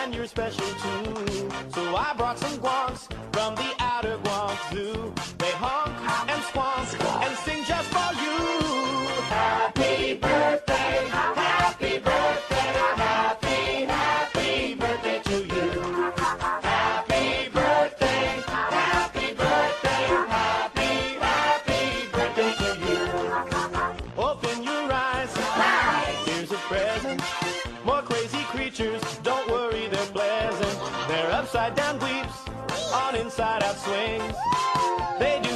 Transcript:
and you're special too. So I brought some guanks from the outer Guam Zoo. They honk and squonk and sing just for you. Happy birthday, happy birthday, happy, happy birthday to you. Happy birthday, happy birthday, happy, happy birthday to you. Open your eyes, here's a present. More crazy creatures, don't worry, they're pleasant. They're upside down dweeps on inside out swings. They do